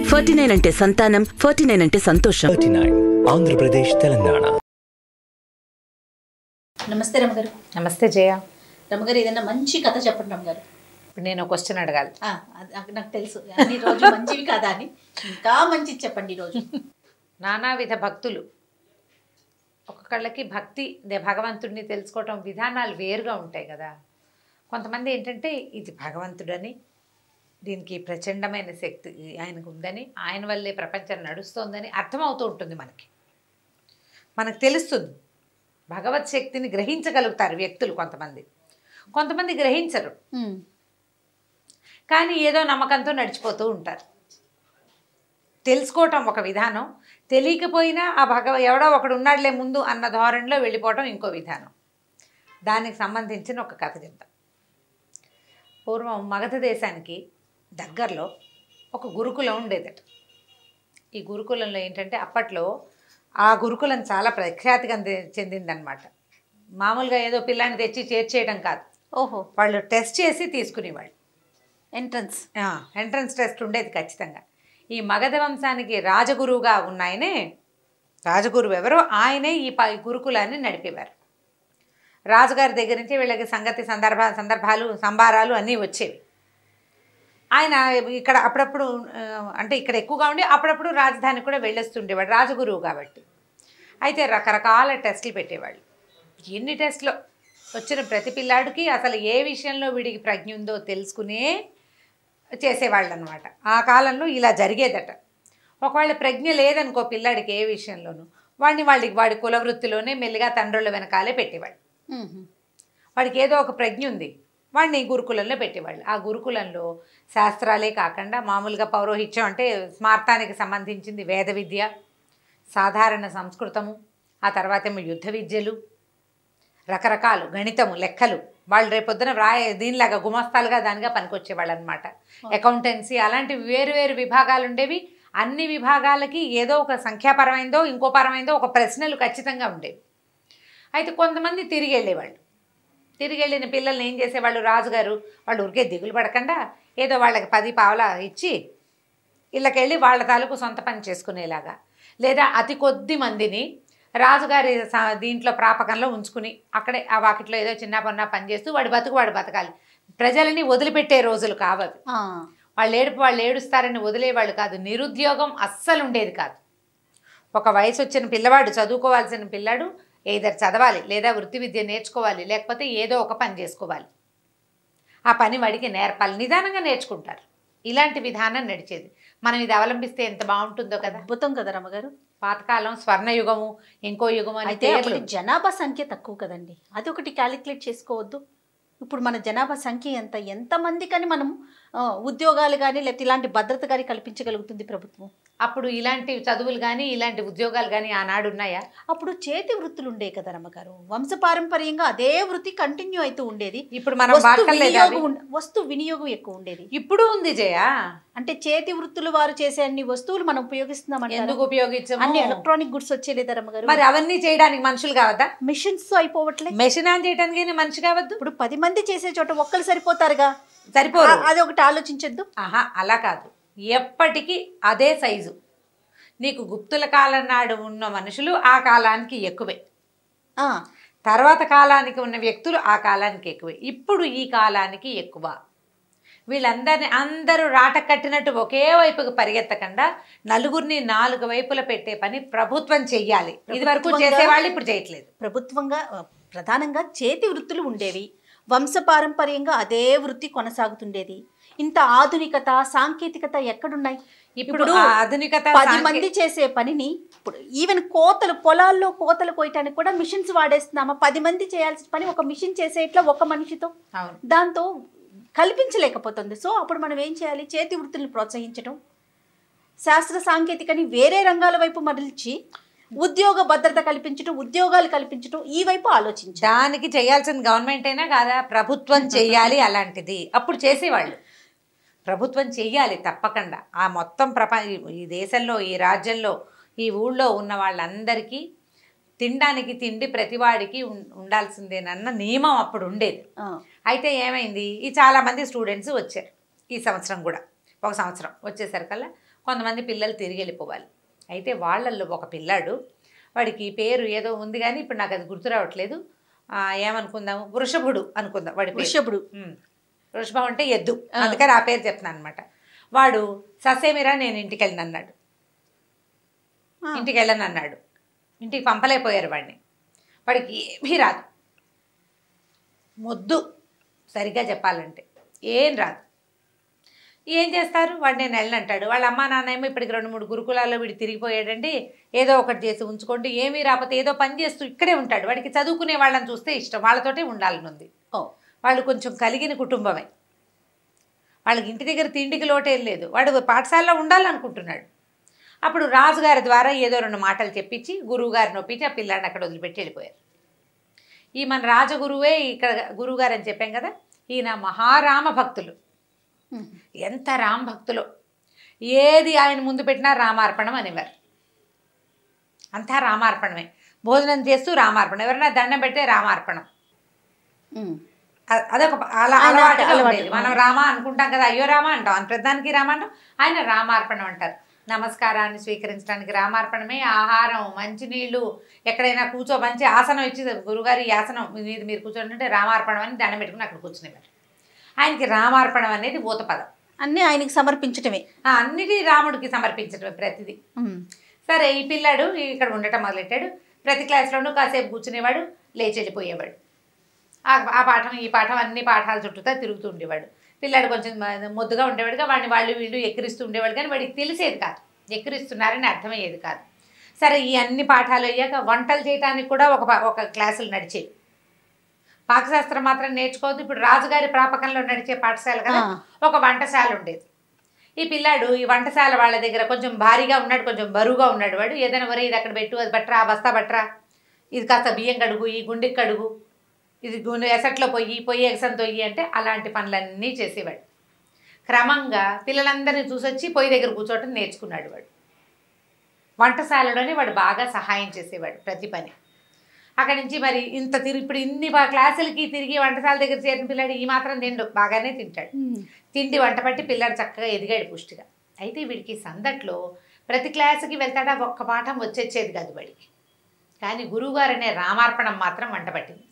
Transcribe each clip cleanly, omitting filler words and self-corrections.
49 అంటే సంతానం, 49 అంటే సంతోషం. 39 ఆంధ్రప్రదేశ్, తెలంగాణ. నమస్తే రమగారు. నమస్తే జయ. రమగారు, ఏదైనా మంచి కథ చెప్పండి రమగారు. ఇప్పుడు నేను క్వశ్చన్ అడగాలి. నాకు తెలుసు అన్ని రోజు మంచివి కదా అని, ఇంకా మంచిది చెప్పండి ఈరోజు. నానావిధ భక్తులు, ఒక్కొక్కళ్ళకి భక్తి భగవంతుడిని తెలుసుకోవటం విధానాలు వేరుగా ఉంటాయి కదా. కొంతమంది ఏంటంటే ఇది భగవంతుడని, దీనికి ప్రచండమైన శక్తి ఆయనకు ఉందని, ఆయన వల్లే ప్రపంచం నడుస్తోందని అర్థమవుతూ ఉంటుంది. మనకు తెలుస్తుంది. భగవత్ శక్తిని గ్రహించగలుగుతారు వ్యక్తులు. కొంతమంది గ్రహించరు, కానీ ఏదో నమ్మకంతో నడిచిపోతూ ఉంటారు. తెలుసుకోవటం ఒక విధానం, తెలియకపోయినా ఆ ఎవడో ఒకడు ఉన్నాడులే ముందు అన్న ధోరణిలో వెళ్ళిపోవటం ఇంకో విధానం. దానికి సంబంధించిన ఒక కథ చెప్తాం. పూర్వం మగధ దేశానికి దగ్గరలో ఒక గురుకులం ఉండేదట. ఈ గురుకులంలో ఏంటంటే అప్పట్లో ఆ గురుకులం చాలా ప్రఖ్యాతిగా చెందిందనమాట. మామూలుగా ఏదో పిల్లాన్ని తెచ్చి చేర్చేయడం కాదు. ఓహో, వాళ్ళు టెస్ట్ చేసి తీసుకునేవాళ్ళు. ఎంట్రన్స్ టెస్ట్ ఉండేది ఖచ్చితంగా. ఈ మగధ వంశానికి రాజగురువుగా ఉన్నాయనే, రాజగురువు ఎవరో ఆయనే ఈ గురుకులాన్ని నడిపేవారు. రాజుగారి దగ్గర నుంచి వీళ్ళకి సందర్భాలు సంబారాలు అన్నీ వచ్చేవి. ఆయన ఇక్కడ అప్పుడప్పుడు, అంటే ఇక్కడ ఎక్కువగా ఉండి అప్పుడప్పుడు రాజధానికి కూడా వెళ్ళొస్తుండేవాడు, రాజగురువు కాబట్టి. అయితే రకరకాల టెస్టులు పెట్టేవాళ్ళు. ఎన్ని టెస్టులు వచ్చిన ప్రతి పిల్లాడికి అసలు ఏ విషయంలో వీడికి ప్రజ్ఞ ఉందో తెలుసుకునే చేసేవాళ్ళు అనమాట. ఆ కాలంలో ఇలా జరిగేదట. ఒకవేళ ప్రజ్ఞ లేదనుకో పిల్లాడికి ఏ విషయంలోనూ, వాడి కులవృత్తిలోనే మెల్లిగా తండ్రుల వెనకాలే పెట్టేవాళ్ళు. వాడికి ఏదో ఒక ప్రజ్ఞ ఉంది, వాడిని గురుకులంలో పెట్టేవాళ్ళు. ఆ గురుకులంలో శాస్త్రాలే కాకుండా మామూలుగా పౌరోహిత్యం అంటే స్మార్తానికి సంబంధించింది వేద విద్య, సాధారణ సంస్కృతము, ఆ తర్వాత ఏమో యుద్ధ విద్యలు, రకరకాలు గణితము, లెక్కలు. వాళ్ళు రేపొద్దున దీనిలాగా గుమస్తాలుగా దానిగా పనికొచ్చేవాళ్ళు అనమాట. అకౌంటెన్సీ అలాంటివి వేరు విభాగాలు ఉండేవి. అన్ని విభాగాలకి ఏదో ఒక సంఖ్యాపరమైందో ఇంకో పరమైందో ఒక ప్రశ్నలు ఖచ్చితంగా ఉండేవి. అయితే కొంతమంది తిరిగి వెళ్ళేవాళ్ళు. తిరిగి వెళ్ళిన పిల్లల్ని ఏం చేసేవాళ్ళు, రాజుగారు వాళ్ళు ఊరికే దిగులు పడకుండా ఏదో వాళ్ళకి 10 పావలా ఇచ్చి ఇళ్ళకెళ్ళి వాళ్ళ తాలూకు సొంత పని చేసుకునేలాగా, లేదా అతి కొద్ది మందిని రాజుగారి దీంట్లో ప్రాపకంలో ఉంచుకుని అక్కడే ఆ వాకిట్లో ఏదో చిన్న పన్న పని చేస్తూ వాడు బతకాలి. ప్రజలని వదిలిపెట్టే రోజులు కావవి. వాళ్ళు ఏడుస్తారని వదిలేవాళ్ళు కాదు. నిరుద్యోగం అస్సలు ఉండేది కాదు. ఒక వయసు వచ్చిన పిల్లవాడు, చదువుకోవాల్సిన పిల్లాడు ఏదర్ చదవాలి, లేదా వృత్తి విద్య నేర్చుకోవాలి, లేకపోతే ఏదో ఒక పని చేసుకోవాలి. ఆ పని వాడికి నేర్పాలి, నిదానంగా నేర్చుకుంటారు. ఇలాంటి విధానం నడిచేది. మనం ఇది అవలంబిస్తే ఎంత బాగుంటుందో కదా. అద్భుతం కదా రమగారు. పాతకాలం స్వర్ణయుగము, ఇంకో యుగం అయితే జనాభా సంఖ్య తక్కువ కదండి, అది ఒకటి క్యాలిక్యులేట్ చేసుకోవద్దు. ఇప్పుడు మన జనాభా సంఖ్య ఎంతమంది కానీ మనం ఉద్యోగాలు కానీ లేకపోతే ఇలాంటి భద్రత కానీ కల్పించగలుగుతుంది ప్రభుత్వం. అప్పుడు ఇలాంటి చదువులు కానీ ఇలాంటి ఉద్యోగాలు కానీ ఆనాడు ఉన్నాయా? అప్పుడు చేతి వృత్తులు ఉండే కదా రమ్మగారు. వంశపారంపర్యంగా అదే వృత్తి కంటిన్యూ అవుతూ ఉండేది. ఇప్పుడు మనం వస్తు వినియోగం ఎక్కువ ఉండేది. ఇప్పుడు ఉంది జయ. అంటే చేతి వృత్తులు వారు చేసే అన్ని వస్తువులు మనం ఉపయోగిస్తున్నాం. ఎందుకు ఉపయోగించాము? అన్ని ఎలక్ట్రానిక్ గుడ్స్ వచ్చేలేదా రమ్మగారు? మరి అవన్నీ చేయడానికి మనుషులు కావద్దా? మిషన్స్ అయిపోవట్లే. మెషిన్ ఆన్ చేయడానికి మనిషి కావద్దు. ఇప్పుడు 10 మంది చేసే చోట ఒక్కరు సరిపోతారుగా. సరిపోరు. అది ఒకటి ఆలోచించద్దు. అలా కాదు, ఎప్పటికీ అదే సైజు. నీకు గుప్తుల కాలం నాడు ఉన్న మనుషులు ఆ కాలానికి ఎక్కువే, తర్వాత కాలానికి ఉన్న వ్యక్తులు ఆ కాలానికి ఎక్కువే. ఇప్పుడు ఈ కాలానికి ఎక్కువ. అందరూ రాట కట్టినట్టు ఒకే వైపుకు పరిగెత్తకుండా నలుగురిని 4 వైపుల పెట్టే పని ప్రభుత్వం చెయ్యాలి. ఇది వరకు చేసేవాళ్ళు ఇప్పుడు చేయట్లేదు. ప్రభుత్వంగా ప్రధానంగా చేతి వృత్తులు ఉండేవి. వంశపారంపర్యంగా అదే వృత్తి కొనసాగుతుండేది. ఇంత ఆధునికత సాంకేతికత ఎక్కడున్నాయి? ఇప్పుడు ఆధునికత 10 మంది చేసే పనిని ఇప్పుడు ఈవెన్ పొలాల్లో కోతలు కోయటానికి కూడా మిషన్స్ వాడేస్తున్నామా? 10 మంది చేయాల్సిన పని ఒక మిషన్ చేసేట్లా ఒక మనిషితో దాంతో కల్పించలేకపోతుంది. సో అప్పుడు మనం ఏం చేయాలి? చేతి వృత్తులను ప్రోత్సహించడం, శాస్త్ర సాంకేతికని వేరే రంగాల వైపు మరల్చి ఉద్యోగ భద్రత కల్పించడం, ఉద్యోగాలు కల్పించడం, ఈ వైపు ఆలోచించాలి. దానికి చేయాల్సిన గవర్నమెంట్ అయినా కాదా? ప్రభుత్వం చెయ్యాలి అలాంటిది. అప్పుడు చేసేవాళ్ళు. ప్రభుత్వం చెయ్యాలి తప్పకుండా. ఆ మొత్తం ఈ దేశంలో, ఈ రాజ్యంలో, ఈ ఊళ్ళో ఉన్న వాళ్ళందరికీ తినడానికి తిండి ప్రతివాడికి ఉండాల్సిందేనన్న నియమం అప్పుడు ఉండేది. అయితే ఏమైంది, ఈ చాలామంది స్టూడెంట్స్ వచ్చారు ఈ సంవత్సరం కూడా. ఒక సంవత్సరం వచ్చేసరికల్లా కొంతమంది పిల్లలు తిరిగి వెళ్ళిపోవాలి. అయితే వాళ్ళల్లో ఒక పిల్లాడు, వాడికి పేరు ఏదో ఉంది కానీ ఇప్పుడు నాకు అది గుర్తు రావట్లేదు, ఏమనుకుందాము, వృషభుడు అనుకుందాం వాడి వృషభుడు. వృషభం అంటే ఎద్దు, అందుకని ఆ పేరు చెప్తున్నాను అనమాట. వాడు ససేమిరా నేను ఇంటికి వెళ్ళను అన్నాడు. ఇంటికి వెళ్ళను అన్నాడు. ఇంటికి పంపలేకపోయారు వాడిని. వాడికి ఏమీ రాదు, మొద్దు సరిగ్గా చెప్పాలంటే ఏం రాదు. ఏం చేస్తారు, వాడు నేను వెళ్ళనంటాడు. వాళ్ళ అమ్మా నాన్న ఏమో ఇప్పటికి 2-3 గురుకులాల్లో వీడు తిరిగిపోయాడండి, ఏదో ఒకటి చేసి ఉంచుకోండి, ఏమీ రాకపోతే ఏదో పని చేస్తూ ఇక్కడే ఉంటాడు. వాడికి చదువుకునే వాళ్ళని చూస్తే ఇష్టం, వాళ్ళతోటే ఉండాలని ఉంది. వాళ్ళు కొంచెం కలిగిన కుటుంబమే, వాళ్ళకి ఇంటి దగ్గర తిండికి లోటేం లేదు, వాడు పాఠశాలలో ఉండాలనుకుంటున్నాడు. అప్పుడు రాజుగారి ద్వారా ఏదో 2 మాటలు చెప్పించి గురువుగారిని ఒప్పించి ఆ పిల్లాడిని అక్కడ వదిలిపెట్టి వెళ్ళిపోయారు. ఈ మన రాజగురువే ఇక్కడ గురువుగారు అని చెప్పాం కదా, ఈయన మహారామ భక్తులు. ఎంత రామ భక్తులు, ఏది ఆయన ముందు పెట్టినా రామార్పణం అనేవారు. అంతా రామార్పణమే, భోజనం చేస్తూ రామార్పణం, ఎవరైనా దండం పెట్టే రామార్పణం. అదొక అలవాటుగా ఉండేది. మనం రామ అనుకుంటాం కదా, అయ్యో రామ అంటాం, అని ప్రధానికి రామ అంటాం, ఆయన రామార్పణం అంటారు. నమస్కారాన్ని స్వీకరించడానికి రామార్పణమే. ఆహారం, మంచినీళ్ళు, ఎక్కడైనా మంచి ఆసనం ఇచ్చి గురుగారి ఈ ఆసనం మీద మీరు కూర్చోండి రామార్పణం అని దండం పెట్టుకుని అక్కడ కూర్చునేవారు. ఆయనకి రామార్పణం అనేది ఊత పదం, అన్నీ ఆయనకి సమర్పించటమే, అన్నిటి రాముడికి సమర్పించటమే ప్రతిదీ. సరే, ఈ పిల్లాడు ఇక్కడ ఉండటం మొదలెట్టాడు. ప్రతి క్లాస్లోనూ కాసేపు కూర్చునేవాడు, లేచి వెళ్ళిపోయేవాడు. ఆ పాఠం ఈ పాఠం అన్ని పాఠాల చుట్టూతా తిరుగుతూ ఉండేవాడు. పిల్లాడు కొంచెం మొద్దుగా ఉండేవాడుగా, వాడిని వాళ్ళు వీళ్ళు ఎక్కిరిస్తూ ఉండేవాడు, కానీ వాడికి తెలిసేది కాదు, ఎక్కిరిస్తున్నారని అర్థమయ్యేది కాదు. సరే, ఈ అన్ని పాఠాలు అయ్యాక వంటలు చేయడానికి కూడా ఒక క్లాసులు నడిచేవి. పాకశాస్త్రం మాత్రం నేర్చుకోవద్దు, ఇప్పుడు రాజుగారి ప్రాపకంలో నడిచే పాఠశాల కదా, ఒక వంటశాల ఉండేది. ఈ పిల్లాడు ఈ వంటశాల వాళ్ళ దగ్గర కొంచెం భారీగా ఉన్నాడు, కొంచెం బరువుగా ఉన్నాడు. వాడు ఏదైనా వరే ఇది అక్కడ పెట్టు, అది బట్రా, బస్తా బట్రా, ఇది కాస్త బియ్యం కడుగు, ఈ గుండెకి కడుగు, ఇది ఎసట్లో పొయ్యి ఎగసం తొయ్యి అంటే అలాంటి పనులన్నీ చేసేవాడు. క్రమంగా పిల్లలందరినీ చూసొచ్చి పొయ్యి దగ్గర కూర్చోవటం నేర్చుకున్నాడు. వాడు వంటశాలలోనే వాడు బాగా సహాయం చేసేవాడు ప్రతి పని. అక్కడి నుంచి మరి ఇప్పుడు ఇన్ని క్లాసులకి తిరిగి వంటశాల దగ్గర చేరిన పిల్లాడు ఈ మాత్రం తిండు, బాగానే తింటాడు. తిండి వంట పట్టి పిల్లాడు చక్కగా ఎదిగాడు పుష్టిగా. అయితే వీడికి సందట్లో ప్రతి క్లాసుకి వెళ్తాడా, ఒక్క పాఠం వచ్చేది కాదు వాడికి. కానీ గురువుగారు అనే రామార్పణం మాత్రం వంట పట్టింది.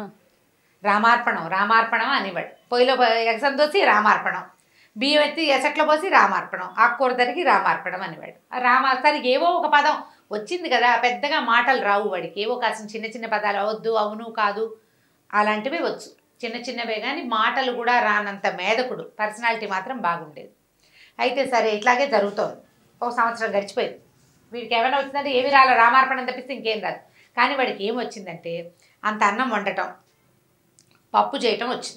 రామార్పణం అనేవాడు. పొయ్యిలో ఎగసం తోసి రామార్పణం, బియ్యం ఎత్తి ఎసట్లో పోసి రామార్పణం, ఆకుకూర తరిగి రామార్పణం అనేవాడు. సరికి ఏవో ఒక పదం వచ్చింది కదా, పెద్దగా మాటలు రావు వాడికి, ఏవో కాసిన చిన్న చిన్న పదాలు, అవద్దు, అవును, కాదు, అలాంటివే వచ్చు, చిన్న చిన్నవే. కానీ మాటలు కూడా రానంత మేధకుడు, పర్సనాలిటీ మాత్రం బాగుండేది. అయితే సరే, ఇట్లాగే జరుగుతోంది. 1 సంవత్సరం గడిచిపోయింది. వీడికి ఏమైనా వచ్చిందంటే ఏమి రాలే, రామార్పణం తప్పిస్తే ఇంకేం రాదు. కానీ వాడికి ఏం వచ్చిందంటే అంత అన్నం వండటం, పప్పు చేయటం వచ్చింది.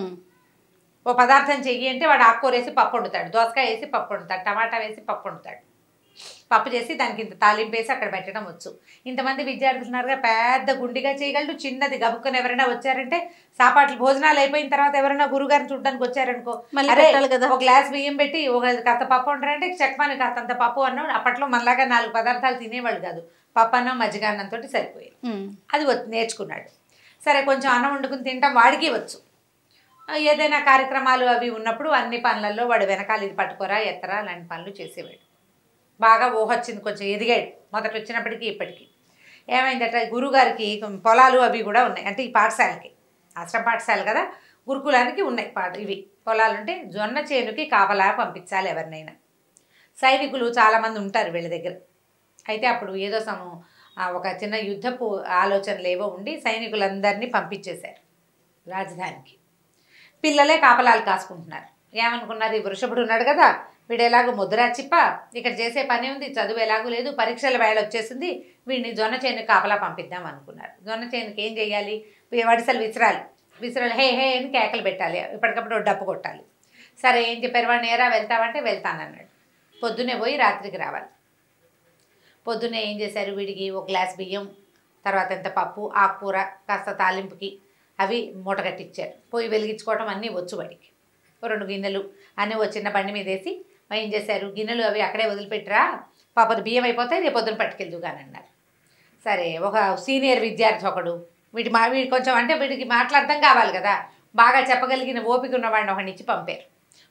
ఓ పదార్థం చెయ్యి అంటే వాడు ఆకుకూర వేసి పప్పు వండుతాడు, దోసకాయ వేసి పప్పు వండుతాడు, టమాటా వేసి పప్పు వండుతాడు. పప్పు చేసి దానికి ఇంత తాలింపు వేసి అక్కడ పెట్టడం వచ్చు. ఇంతమంది విద్యార్థులు ఉన్నారుగా, పెద్ద గుండిగా చేయగలడు. చిన్నది గబుక్కుని ఎవరైనా వచ్చారంటే, సాపాట్లు భోజనాలు అయిపోయిన తర్వాత ఎవరైనా గురుగారిని చూడడానికి వచ్చారనుకో, ఒక గ్లాస్ బియ్యం పెట్టి ఒక కాస్త పప్పు వండారంటే చెక్మని కాస్తంత పప్పు అన్నం. అప్పట్లో మనలాగా 4 పదార్థాలు తినేవాళ్ళు కాదు, పప్పు అన్నం మజ్జిగ అన్నంతో సరిపోయేది. అది నేర్చుకున్నాడు. సరే, కొంచెం అన్నం వండుకుని తింటాం వాడికి వచ్చు. ఏదైనా కార్యక్రమాలు అవి ఉన్నప్పుడు అన్ని పనులలో వాడు వెనకాల ఇది పట్టుకోరా, ఎత్తరా, అలాంటి పనులు చేసేవాడు. బాగా ఊహొచ్చింది, కొంచెం ఎదిగాడు. మొదట వచ్చినప్పటికీ ఇప్పటికీ ఏమైందట, గురువుగారికి పొలాలు అవి కూడా ఉన్నాయి. అంటే ఈ పాఠశాలకి, ఆశ్రమ పాఠశాల కదా, గురుకులానికి ఉన్నాయి ఇవి పొలాలు. ఉంటే జొన్న చేనుకి కాపలా పంపించాలి ఎవరినైనా. సైనికులు చాలామంది ఉంటారు వీళ్ళ దగ్గర. అయితే అప్పుడు ఏదో ఒక చిన్న యుద్ధపు ఆలోచనలు ఏవో ఉండి సైనికులందరినీ పంపించేశారు రాజధానికి. పిల్లలే కాపలాలు కాసుకుంటున్నారు. ఏమనుకున్నారు, ఈ వృషభుడు ఉన్నాడు కదా, వీడు ఎలాగో ముద్రా చిప్ప, ఇక్కడ చేసే పని ఉంది, చదువు ఎలాగూ లేదు, పరీక్షల వేళ వచ్చేసింది, వీడిని జొన్న చేనుకి కాపలా పంపిద్దాం అనుకున్నారు. జొన్న చేనుకి ఏం చేయాలి, వడిసలు విసిరాలి, హే హే అని కేకలు పెట్టాలి, ఇప్పటికప్పుడు డప్పు కొట్టాలి. సరే, ఏం చెప్పారు, వాడిని ఏరా వెళ్తామంటే వెళ్తానన్నాడు. పొద్దున్నే పోయి రాత్రికి రావాలి. పొద్దున్నే ఏం చేశారు, వీడికి 1 గ్లాస్ బియ్యం, తర్వాత ఎంత పప్పు, ఆకుకూర, కాస్త తాలింపుకి అవి మూట కట్టించారు. పొయ్యి వెలిగించుకోవడం అన్నీ వచ్చు వాడికి. 2 గిన్నెలు అన్నీ చిన్న బండి మీద వేసి ఏం చేశారు, గిన్నెలు అవి అక్కడే వదిలిపెట్టరా, పాపది బియ్యం అయిపోతాయి, రేపు పొద్దున పట్టుకెళ్దు కానీ అన్నారు. సరే, ఒక సీనియర్ విద్యార్థి ఒకడు, వీడి కొంచెం అంటే వీడికి మాట్లాడటం కావాలి కదా, బాగా చెప్పగలిగిన ఓపిక ఉన్నవాడిని ఒకడిని ఇచ్చి పంపారు.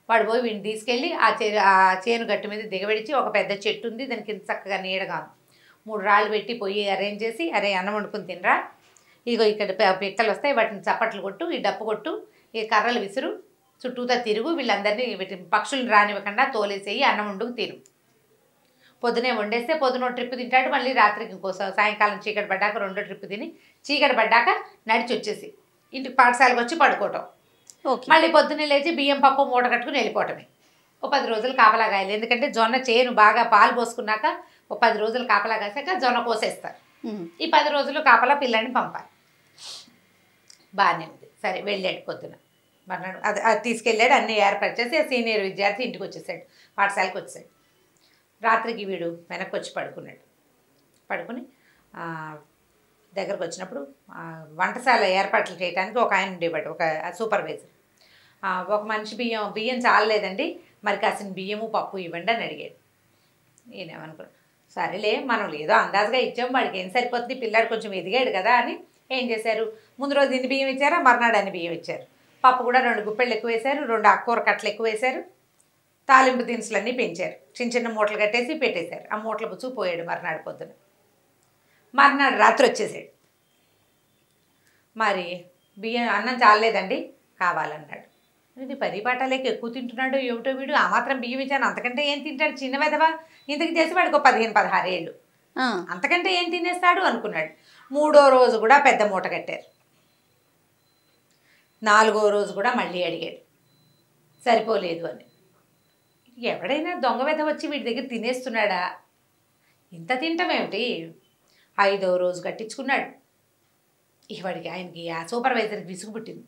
వాడు పోయి వీడిని తీసుకెళ్ళి ఆ చేను గట్టు మీద దిగబెడిచి ఒక పెద్ద చెట్టు ఉంది, దానికి ఇంత చక్కగా నీడగా 3 రాళ్ళు పెట్టి పొయ్యి అరేంజ్ చేసి, అరే అన్నం వండుకుని తినరా, ఇదిగో ఇక్కడ పిక్కలు వస్తాయి, వాటిని చప్పట్లు కొట్టు, ఈ డప్పు కొట్టు, ఈ కర్రలు విసురు, చుట్టూతా తిరుగు, వీళ్ళందరినీ పక్షులను రానివ్వకుండా తోలేసేయి, అన్నం వండుకు తిను. పొద్దునే వండేస్తే పొద్దున ట్రిప్ తింటాడు, మళ్ళీ రాత్రికి ఇంకోసం సాయంకాలం చీకటి పడ్డాక 2వ ట్రిప్ తిని చీకటి పడ్డాక నడిచి వచ్చేసి ఇంటికి పాఠశాలకు వచ్చి పడుకోవటం. మళ్ళీ పొద్దున్నే లేచి బియ్యం పప్పు మూట కట్టుకుని వెళ్ళిపోవటమే. ఓ 10 రోజులు కాపలా కాయాలి, ఎందుకంటే జొన్న చేను బాగా పాలు పోసుకున్నాక ఓ 10 రోజులు కాపలా కాసాక జొన్న కోసేస్తారు. ఈ 10 రోజులు కాపలా పిల్లాడిని పంపాలి. బాగానే ఉంది. సరే వెళ్ళాడు పొద్దున, మర్నాడు అది తీసుకెళ్ళాడు, అన్నీ ఏర్పాటు చేసి సీనియర్ విద్యార్థి ఇంటికి వచ్చేసాడు, పాఠశాలకు వచ్చాడు. రాత్రికి వీడు వెనక్కి వచ్చి పడుకున్నాడు. పడుకుని దగ్గరకు వచ్చినప్పుడు వంటశాల ఏర్పాట్లు చేయడానికి ఒక ఆయన ఉండేవాడు, ఒక సూపర్వైజర్. ఒక మనిషి బియ్యం చాలలేదండి, మరి కాసిన బియ్యము పప్పు ఇవ్వండి అని అడిగాడు. నేనేమనుకున్నాను, సరేలే మనం ఏదో అందాజుగా ఇచ్చాము, వాడికి ఏం సరిపోతుంది, పిల్లాడు కొంచెం ఎదిగాడు కదా అని ఏం చేశారు, ముందు రోజు ఇన్ని బియ్యం ఇచ్చారా, మర్నాడు అన్ని బియ్యం ఇచ్చారు. పప్పు కూడా 2 గుప్పెళ్ళు ఎక్కువ వేశారు, 2 ఆకుకూర కట్టలు ఎక్కువ వేశారు, తాలింపు దినుసులన్నీ పెంచారు, చిన్న చిన్న మూటలు కట్టేసి పెట్టేశారు. ఆ మూటలు పుచ్చుకు పోయాడు మర్నాడు పొద్దున. మర్నాడు రాత్రి వచ్చేసాడు. మరి అన్నం చాలలేదండి కావాలన్నాడు. ఇది పరిపాటాలేక ఎక్కువ తింటున్నాడు ఏమిటో వీడు, ఆ మాత్రం బియ్యం ఇచ్చాను, అంతకంటే ఏం తింటాడు, చిన్న వెధవా, ఇంతకు చేసి వాడికి 15-16 ఏళ్ళు, అంతకంటే ఏం తినేస్తాడు అనుకున్నాడు. 3వ రోజు కూడా పెద్ద మూట కట్టారు. 4వ రోజు కూడా మళ్ళీ అడిగాడు, సరిపోలేదు అని. ఎవడైనా దొంగ వెధ వచ్చి వీడి దగ్గర తినేస్తున్నాడా, ఇంత తింటామేమిటి. 5వ రోజు కట్టించుకున్నాడు. ఆయనకి ఆ సూపర్వైజర్కి విసుగు పుట్టింది.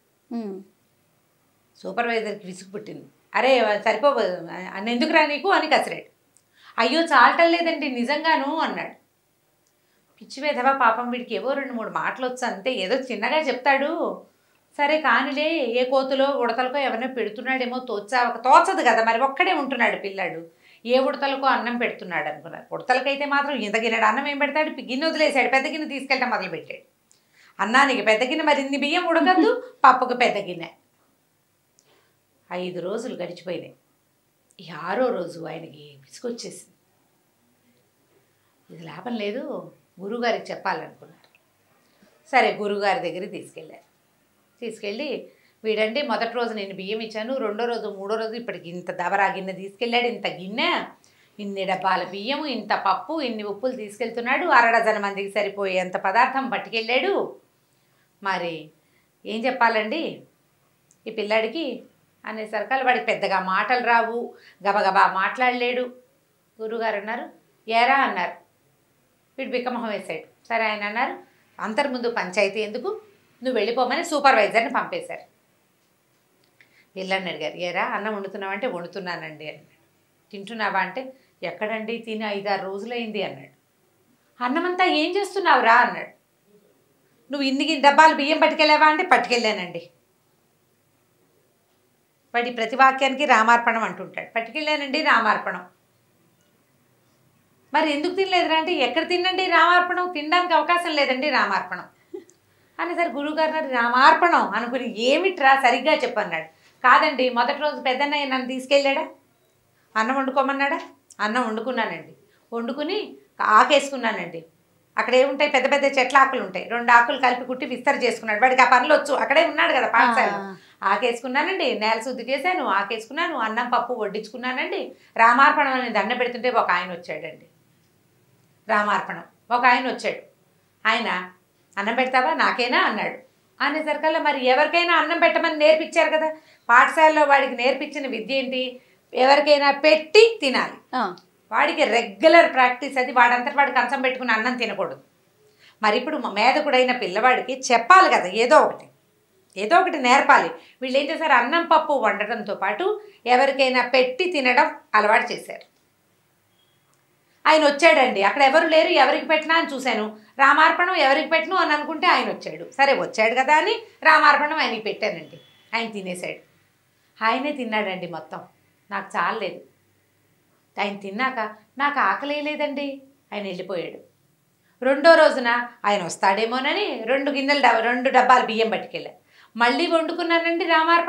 అరే సరిపో అన్నెందుకురా నీకు అని కసిరాడు. అయ్యో చాలటం లేదండి నిజంగాను అన్నాడు. పిచ్చి వెధవా, పాపం వీడికి ఏవో 2-3 మాటలు వచ్చు అంతే, ఏదో చిన్నగా చెప్తాడు, సరే కానిలే, ఏ కోతులో ఉడతలకో ఎవరినో పెడుతున్నాడేమో తోచదు కదా, మరి ఒక్కడే ఉంటున్నాడు పిల్లాడు, ఏ ఉడతలకో అన్నం పెడుతున్నాడు అనుకున్నారు. ఉడతలకైతే మాత్రం ఇంత గిన్నెడు అన్నం ఏం పెడతాడు, గిన్నె వదిలేశాడు, పెద్ద గిన్నె తీసుకెళ్ళటం మొదలుపెట్టాడు. అన్నానికి పెద్ద గిన్నె, మరి ఇన్ని బియ్యం ఉడకద్దు, పప్పుకు పెద్ద గిన్నె. 5 రోజులు గడిచిపోయినాయి. ఈ 6వ రోజు ఆయనకి విసుకొచ్చేసింది. ఇది లాభం లేదు, గురువుగారికి చెప్పాలనుకున్నారు. సరే గురువుగారి దగ్గరికి తీసుకెళ్ళి వీడండి మొదటి రోజు నేను బియ్యం ఇచ్చాను, 2వ రోజు 3వ రోజు ఇప్పటికి ఇంత దబరా గిన్నె తీసుకెళ్ళాడు, ఇంత గిన్నె, ఇన్ని డబ్బాల బియ్యము, ఇంత పప్పు, ఇన్ని ఉప్పులు తీసుకెళ్తున్నాడు, 6 డజన్ మందికి సరిపోయేంత పదార్థం పట్టుకెళ్ళాడు. మరి ఏం చెప్పాలండి ఈ పిల్లాడికి అనేసరికల్ వాడికి పెద్దగా మాటలు రావు, గబగబా మాట్లాడలేడు. గురువుగారు అన్నారు, ఏరా అన్నారు. వీడు బిక్కమొహం వేశాడు. సరే ఆయన అన్నారు, అంతర్ ముందు పంచాయతీ ఎందుకు, నువ్వు వెళ్ళిపోమని సూపర్వైజర్ని పంపేశారు. పిల్లని అడిగారు, ఏరా అన్నం వండుతున్నావంటే వండుతున్నానండి అన్నాడు. తింటున్నావా అంటే ఎక్కడండి, తిని 5-6 రోజులైంది అన్నాడు. అన్నమంతా ఏం చేస్తున్నావురా అన్నాడు. నువ్వు ఇన్ని డబ్బాలు బియ్యం పట్టుకెళ్ళావా అంటే పట్టుకెళ్ళానండి. వాడి ప్రతి వాక్యానికి రామార్పణం అంటుంటాడు. పట్టుకెళ్ళానండి రామార్పణం. మరి ఎందుకు తినలేదురా అంటే ఎక్కడ తినండి రామార్పణం, తినడానికి అవకాశం లేదండి రామార్పణం అనేసరి గురువుగారు రామార్పణం అనుకుని ఏమిట్రా సరిగ్గా చెప్పన్నాడు. కాదండి మొదటి రోజు పెద్దన్నయ్య నన్ను తీసుకెళ్ళాడా, అన్నం వండుకోమన్నాడా, అన్నం వండుకున్నానండి, వండుకుని ఆకేసుకున్నానండి. అక్కడ ఏముంటాయి, పెద్ద పెద్ద చెట్ల ఆకులు ఉంటాయి, 2 ఆకులు కలిపి కుట్టి విస్తరి చేసుకున్నాడు. వాడికి ఆ పనులు వచ్చు, అక్కడే ఉన్నాడు కదా పాఠశాలలో. ఆకేసుకున్నానండి, నేల శుద్ధి చేశాను, ఆకేసుకున్నాను, అన్నం పప్పు వడ్డించుకున్నానండి. రామార్పణం అని దండ పెడుతుంటే ఒక ఆయన వచ్చాడండి. రామార్పణం ఒక ఆయన వచ్చాడు. ఆయన అన్నం పెడతావా నాకేనా అన్నాడు. అనేసరికల్లా మరి ఎవరికైనా అన్నం పెట్టమని నేర్పించారు కదా, పాఠశాలలో వాడికి నేర్పించిన విద్య ఏంటి, ఎవరికైనా పెట్టి తినాలి. వాడికి రెగ్యులర్ ప్రాక్టీస్ అది, వాడంతటి వాడు కంచం పెట్టుకుని అన్నం తినకూడదు. మరి ఇప్పుడు మేధకుడైన పిల్లవాడికి చెప్పాలి కదా, ఏదో ఒకటి నేర్పాలి. వీళ్ళు ఏం చేశారు, అన్నం పప్పు వండటంతో పాటు ఎవరికైనా పెట్టి తినడం అలవాటు చేశారు. ఆయన వచ్చాడండి, అక్కడ ఎవరు లేరు, ఎవరికి పెట్టినా అని చూశాను, రామార్పణం ఎవరికి పెట్టను అని అనుకుంటే ఆయన వచ్చాడు. సరే వచ్చాడు కదా అని రామార్పణం ఆయనకి పెట్టానండి. ఆయన తినేశాడు. ఆయనే తిన్నాడండి మొత్తం, నాకు చాలలేదు. ఆయన తిన్నాక నాకు ఆకలి లేదండి, ఆయన వెళ్ళిపోయాడు. 2వ రోజున ఆయన వస్తాడేమోనని 2 డబ్బాలు బియ్యం పట్టుకెళ్ళా. మళ్ళీ వండుకున్నానండి రామార్పణం,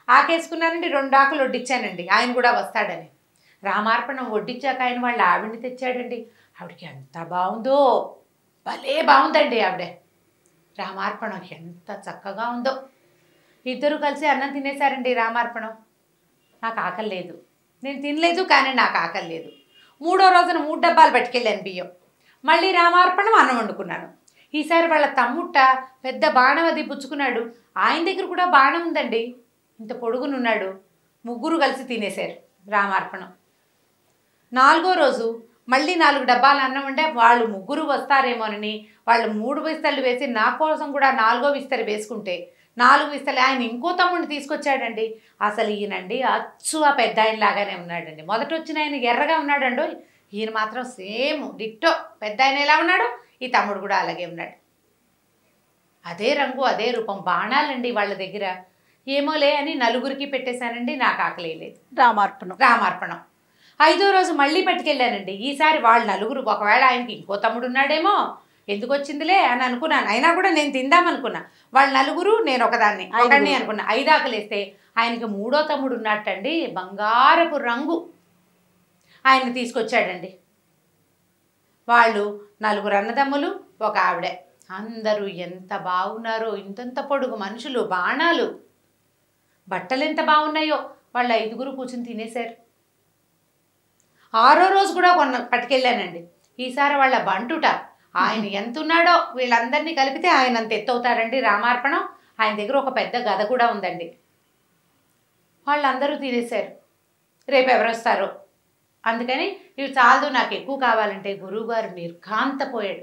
ఆకేసుకున్నానండి, 2 ఆకులు వడ్డించానండి ఆయన కూడా వస్తాడని. రామార్పణం వడ్డించాక ఆయన వాళ్ళ ఆవిడని తెచ్చాడండి. ఆవిడకి ఎంత బాగుందో, భలే బాగుందండి ఆవిడ. రామార్పణం ఎంత చక్కగా ఉందో. ఇద్దరు కలిసి అన్నం తినేశారండి. రామార్పణం నాకు ఆకలి లేదు, నేను తినలేదు, కానీ నాకు ఆకలి లేదు. 3వ రోజున 3 డబ్బాలు పట్టుకెళ్ళాను బియ్యం. మళ్ళీ రామార్పణం అన్నం వండుకున్నాను. ఈసారి వాళ్ళ తమ్ముట్ట పెద్ద బాణం అది పుచ్చుకున్నాడు. ఆయన దగ్గర కూడా బాణం ఉందండి, ఇంత పొడుగునున్నాడు. ముగ్గురు కలిసి తినేశారు రామార్పణం. 4వ రోజు మళ్ళీ 4 డబ్బాలు అన్నం ఉంటే వాళ్ళు ముగ్గురు వస్తారేమోనని వాళ్ళు 3 విస్తళ్ళు వేసి నా కోసం కూడా 4వ విస్తరి వేసుకుంటే 4 విస్తలు ఆయన ఇంకో తమ్ముడిని తీసుకొచ్చాడండి. అసలు ఈయనండి అచ్చు ఆ పెద్ద ఆయన లాగానే ఉన్నాడండి. మొదట వచ్చిన ఆయన ఎర్రగా ఉన్నాడండి, ఈయన మాత్రం సేమ్ డిట్టో పెద్ద ఆయన ఎలా ఉన్నాడు, ఈ తమ్ముడు కూడా అలాగే ఉన్నాడు. అదే రంగు అదే రూపం, బాణాలండి వాళ్ళ దగ్గర. ఏమోలే అని నలుగురికి పెట్టేశానండి, నాకు ఆకలి లేదు. రామార్పణం 5వ రోజు మళ్ళీ పట్టుకెళ్ళానండి. ఈసారి వాళ్ళు నలుగురు, ఒకవేళ ఆయనకి ఇంకో తమ్ముడు ఉన్నాడేమో, ఎందుకు వచ్చిందిలే అని అనుకున్నాను. అయినా కూడా నేను తిందామనుకున్నా. వాళ్ళు నలుగురు, నేను ఒకదాన్ని అనుకున్నా. 5 ఆకలేస్తే ఆయనకి 3వ తమ్ముడు ఉన్నట్టండి, బంగారపు రంగు, ఆయన్ని తీసుకొచ్చాడండి. వాళ్ళు 4 అన్నదమ్ములు, ఒక ఆవిడ. అందరూ ఎంత బాగున్నారో, ఇంతంత పొడుగు మనుషులు, బాణాలు, బట్టలు ఎంత బాగున్నాయో. వాళ్ళు 5గురు కూర్చుని తినేశారు. 6వ రోజు కూడా పట్టుకెళ్ళానండి. ఈసారి వాళ్ళ బంటుట, ఆయన ఎంత ఉన్నాడో వీళ్ళందరినీ కలిపితే ఆయన అంత ఎత్తవుతారండి రామార్పణం. ఆయన దగ్గర ఒక పెద్ద గద కూడా ఉందండి. వాళ్ళందరూ తినేశారు. రేపు ఎవరు వస్తారో అందుకని ఇవి చాలదు, నాకు ఎక్కువ కావాలంటే గురువుగారు నిర్ఘాంతపోయాడు.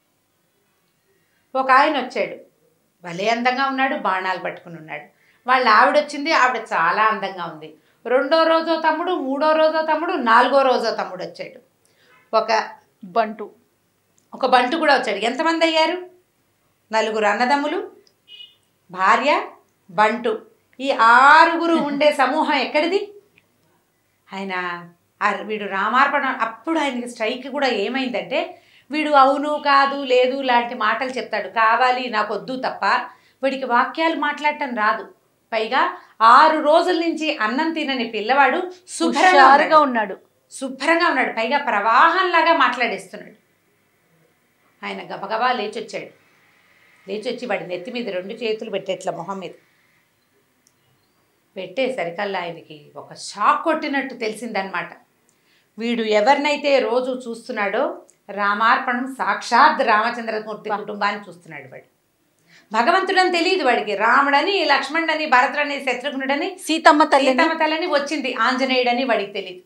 ఒక ఆయన వచ్చాడు, భలే అందంగా ఉన్నాడు, బాణాలు పట్టుకుని ఉన్నాడు. వాళ్ళ ఆవిడ వచ్చింది, ఆవిడ చాలా అందంగా ఉంది. 2వ రోజో తమ్ముడు, 3వ రోజో తమ్ముడు, 4వ రోజో తమ్ముడు వచ్చాడు. ఒక బంటు కూడా వచ్చాడు. ఎంతమంది అయ్యారు? 4 అన్నదమ్ములు, భార్య, బంటు. ఈ 6గురు ఉండే సమూహం ఎక్కడిది? ఆయన వీడు రామార్పణం. అప్పుడు ఆయనకి స్ట్రైక్ కూడా ఏమైందంటే, వీడు అవును కాదు లేదు లాంటి మాటలు చెప్తాడు. కావాలి నాకు వద్దు తప్ప వీడికి వాక్యాలు మాట్లాడటం రాదు. పైగా 6 రోజుల నుంచి అన్నం తినని పిల్లవాడు శుభ్రంగా ఉన్నాడు. పైగా ప్రవాహంలాగా మాట్లాడేస్తున్నాడు. ఆయన గబగబా లేచొచ్చాడు. లేచొచ్చి వాడి నెత్తి మీద 2 చేతులు పెట్టేట్ల మొహం మీద పెట్టేసరికల్లా ఆయనకి ఒక షాక్ కొట్టినట్టు తెలిసిందనమాట. వీడు ఎవరినైతే రోజు చూస్తున్నాడో, రామార్పణం సాక్షాత్ రామచంద్రమూర్తి కుటుంబాన్ని చూస్తున్నాడు. వాడు భగవంతుడని తెలియదు వాడికి. రాముడని, లక్ష్మణుడని, భరతుడని, శత్రుఘ్నుడని, సీతమ్మ తల్లని వచ్చింది, ఆంజనేయుడని వాడికి తెలియదు.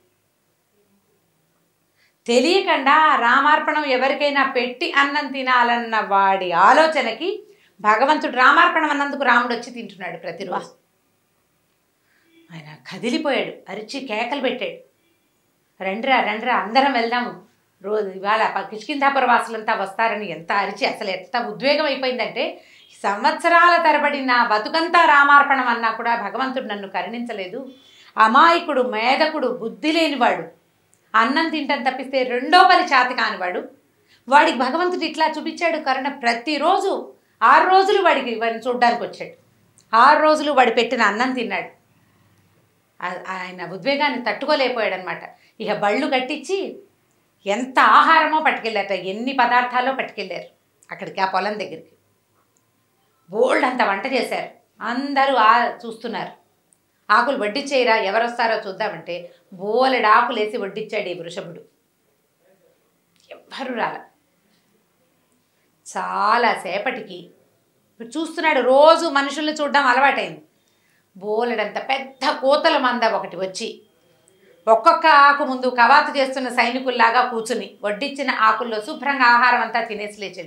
తెలియకుండా రామార్పణం ఎవరికైనా పెట్టి అన్నం తినాలన్న వాడి ఆలోచనకి భగవంతుడు రామార్పణం అన్నందుకు రాముడు వచ్చి తింటున్నాడు ప్రతిరోజు. ఆయన కదిలిపోయాడు, అరిచి కేకలు పెట్టాడు, రండిరా రండిరా అందరం వెళ్దాము, రోజు ఇవాళ కిష్కింధాపుర వాసులంతా వస్తారని ఎంత అరిచి, అసలు ఎంత ఉద్వేగం అయిపోయిందంటే, సంవత్సరాల తరబడి నా బతుకంతా రామార్పణం అన్నా కూడా భగవంతుడు నన్ను కరుణించలేదు. అమాయకుడు, మేధకుడు, బుద్ధి లేనివాడు, అన్నం తింటం తప్పిస్తే రెండో పని చేతి కానివాడు, వాడికి భగవంతుడు ఇట్లా చూపించాడు కరుణ. ప్రతిరోజు 6 రోజులు వాడిని చూడ్డానికి వచ్చాడు. 6 రోజులు వాడు పెట్టిన అన్నం తిన్నాడు. ఆయన ఉద్వేగాన్ని తట్టుకోలేకపోయాడు అనమాట. ఇక బళ్ళు కట్టించి ఎంత ఆహారమో పట్టుకెళ్ళారట, ఎన్ని పదార్థాలో పట్టుకెళ్ళారు అక్కడికి, ఆ పొలం దగ్గరికి. బోల్డ్ అంత వంట చేశారు. అందరూ చూస్తున్నారు. ఆకులు వడ్డిచ్చేయరా, ఎవరు వస్తారో చూద్దామంటే బోలెడు ఆకులు వేసి వడ్డిచ్చాడు ఈ వృషభుడు. ఎవ్వరు రాల. చాలాసేపటికి చూస్తున్నాడు. రోజు మనుషుల్ని చూడడం అలవాటైంది. బోలెడంత పెద్ద కోతల మంద ఒకటి వచ్చి ఒక్కొక్క ఆకు ముందు కవాతు చేస్తున్న సైనికుల్లాగా కూర్చుని వడ్డిచ్చిన ఆకుల్లో శుభ్రంగా ఆహారం అంతా తినేసి లేచి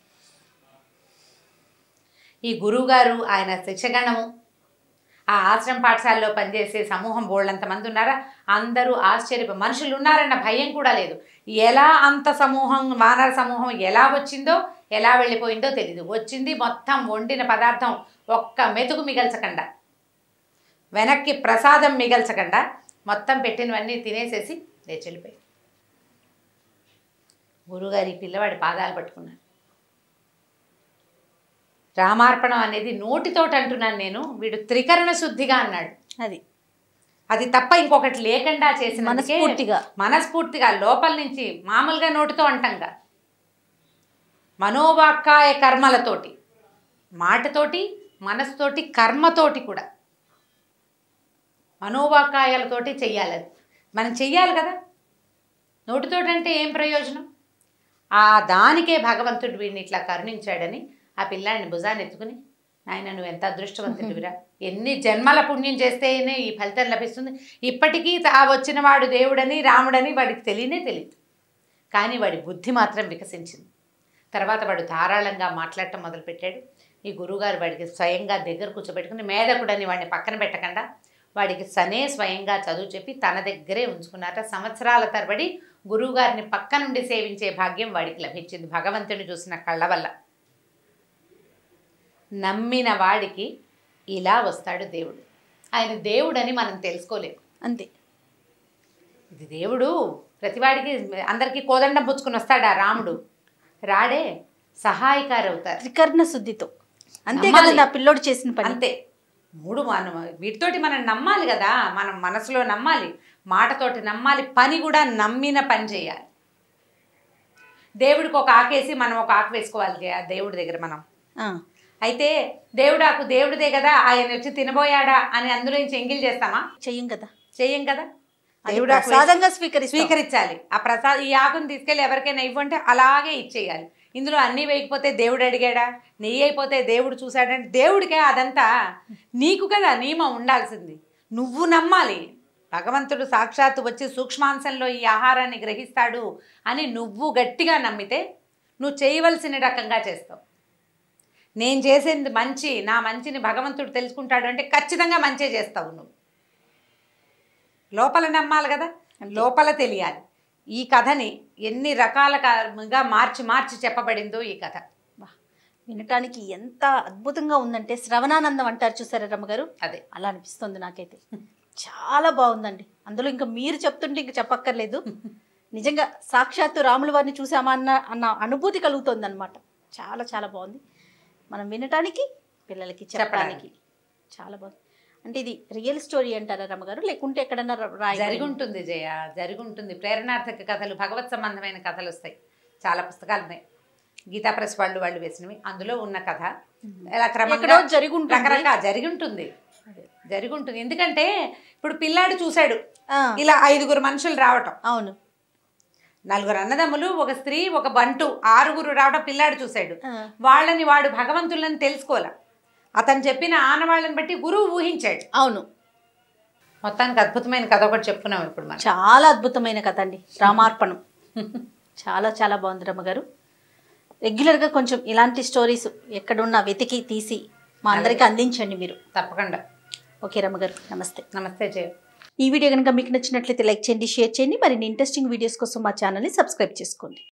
ఈ గురువుగారు, ఆయన శిక్షగణము, ఆ ఆశ్రమ పాఠశాలలో పనిచేసే సమూహం బోళ్ళంతమంది ఉన్నారా, అందరూ మనుషులు ఉన్నారన్న భయం కూడా లేదు. ఎలా అంత సమూహం, వానర సమూహం ఎలా వచ్చిందో ఎలా వెళ్ళిపోయిందో తెలీదు. వచ్చింది మొత్తం వండిన పదార్థం ఒక్క మెతుకు మిగల్చకుండా, వెనక్కి ప్రసాదం మిగల్చకుండా మొత్తం పెట్టినవన్నీ తినేసేసి లేచి వెళ్ళిపోయి. గురువుగారు ఈ పిల్లవాడి పాదాలు పట్టుకున్నారు. రామార్పణం అనేది నోటితోటి అంటున్నాను నేను, వీడు త్రికరణ శుద్ధిగా అన్నాడు. అది తప్ప ఇంకొకటి లేకుండా చేసిన మనస్ఫూర్తిగా లోపల నుంచి, మామూలుగా నోటితో అంటంగా, మనోవాక్కాయ కర్మలతోటి, మాటతోటి, మనసుతోటి, కర్మతోటి కూడా, మనోవాక్కాయాలతోటి చెయ్యాలి. అది మనం చెయ్యాలి కదా. నోటితోటి అంటే ఏం ప్రయోజనం? ఆ దానికే భగవంతుడు వీడిని ఇట్లా కరుణించాడని ఆ పిల్లాడిని భుజాన్ని ఎత్తుకుని, నాయన నువ్వు ఎంత అదృష్టవంతుడివిరా, ఎన్ని జన్మల పుణ్యం చేస్తేనే ఈ ఫలితం లభిస్తుంది. ఇప్పటికీ ఆ వచ్చిన వాడు దేవుడని రాముడని వాడికి తెలియదు, కానీ వాడి బుద్ధి మాత్రం వికసించింది. తర్వాత వాడు ధారాళంగా మాట్లాడటం మొదలుపెట్టాడు. ఈ గురువుగారు వాడికి స్వయంగా దగ్గర కూర్చోబెట్టుకుని, మేధకుడని వాడిని పక్కన పెట్టకుండా వాడికి స్వయంగా చదువు చెప్పి తన దగ్గరే ఉంచుకున్నారట. సంవత్సరాల తరబడి గురువుగారిని పక్క నుండి సేవించే భాగ్యం వాడికి లభించింది భగవంతుని చూసిన కళ్ళ వల్ల. నమ్మిన వాడికి ఇలా వస్తాడు దేవుడు. ఆయన దేవుడని మనం తెలుసుకోలేము, అంతే. ఇది దేవుడు ప్రతివాడికి, అందరికీ కోదండం పుచ్చుకుని వస్తాడా రాముడు? రాడే, సహాయకారు అవుతారు త్రికరణ శుద్ధితో. అంతే కదా పిల్లోడు చేసిన పని. అంతే. మనం వీటితోటి మనం నమ్మాలి కదా, మనం మనసులో నమ్మాలి, మాటతోటి నమ్మాలి, పని కూడా నమ్మిన పని చేయాలి. దేవుడికి ఒక ఆకేసి మనం ఒక ఆకు వేసుకోవాలి దేవుడి దగ్గర మనం. అయితే దేవుడాకు దేవుడిదే కదా, ఆయన వచ్చి తినబోయాడా అని అందులో నుంచి ఎంగిల్ చేస్తామా? చెయ్యం కదా. దేవుడు ప్రసాదంగా స్వీకరించాలి. ఆ ఈ ఆకుని తీసుకెళ్ళి ఎవరికైనా ఇవ్వంటే అలాగే ఇచ్చేయాలి. ఇందులో అన్నీ వేయకపోతే దేవుడు అడిగాడా? నెయ్యి అయిపోతే దేవుడు చూశాడంటే దేవుడికే అదంతా నీకు కదా నియమం ఉండాల్సింది. నువ్వు నమ్మాలి, భగవంతుడు సాక్షాత్తు వచ్చి సూక్ష్మాంశంలో ఈ ఆహారాన్ని గ్రహిస్తాడు అని నువ్వు గట్టిగా నమ్మితే నువ్వు చేయవలసిన రకంగా చేస్తావు. నేను చేసేది మంచి, నా మంచిని భగవంతుడు తెలుసుకుంటాడు అంటే ఖచ్చితంగా మంచే చేస్తావు. నువ్వు లోపల నమ్మాలి కదా, లోపల తెలియాలి. ఈ కథని ఎన్ని రకాలుగా మార్చి చెప్పబడిందో ఈ కథ. వినటానికి ఎంత అద్భుతంగా ఉందంటే, శ్రవణానందం అంటారు చూసారా రమ్మగారు, అదే అలా అనిపిస్తుంది నాకైతే. చాలా బాగుందండి. అందులో ఇంకా మీరు చెప్తుంటే ఇంకా చెప్పక్కర్లేదు. నిజంగా సాక్షాత్తు రాముల వారిని చూసామా అన్న అనుభూతి కలుగుతుంది అనమాట. చాలా చాలా బాగుంది. మనం వినటానికి, పిల్లలకి చెప్పడానికి చాలా బాగుంది. అంటే ఇది రియల్ స్టోరీ అంటారా రమ్మగారు, లేకుంటే ఎక్కడన్నా జరిగి ఉంటుంది జయ, జరిగి ఉంటుంది. ప్రేరణార్థక కథలు, భగవత్ సంబంధమైన కథలు వస్తాయి. చాలా పుస్తకాలు ఉన్నాయి, గీతా ప్రెస్ వాళ్ళు వేసినవి. అందులో ఉన్న కథ ఇలా క్రమంగా రకరకాల జరిగి ఉంటుంది. ఎందుకంటే ఇప్పుడు పిల్లాడు చూశాడు ఇలా 5 మనుషులు రావటం. అవును, 4 అన్నదమ్ములు, ఒక స్త్రీ, ఒక బంటు, 6 రావడం పిల్లాడు చూశాడు. వాళ్ళని వాడు భగవంతులని తెలుసుకోలే. అతను చెప్పిన ఆనవాళ్ళని బట్టి గురువు ఊహించాడు. అవును, మొత్తానికి అద్భుతమైన కథ ఒకటి చెప్పుకున్నాం ఇప్పుడు మనం. చాలా అద్భుతమైన కథ అండి రామార్పణం. చాలా చాలా బాగుంది రమ్మగారు. రెగ్యులర్గా కొంచెం ఇలాంటి స్టోరీస్ ఎక్కడున్నా వెతికి తీసి మా అందరికీ అందించండి మీరు. తప్పకుండా. ఓకే రమ్మగారు, నమస్తే. నమస్తే జయ. ఈ వీడియో కనుక మీకు నచ్చినట్లయితే లైక్ చేయండి, షేర్ చేయండి. మరిన్ని ఇంట్రెస్టింగ్ వీడియోస్ కోసం మా ఛానల్ని సబ్స్క్రైబ్ చేసుకోండి.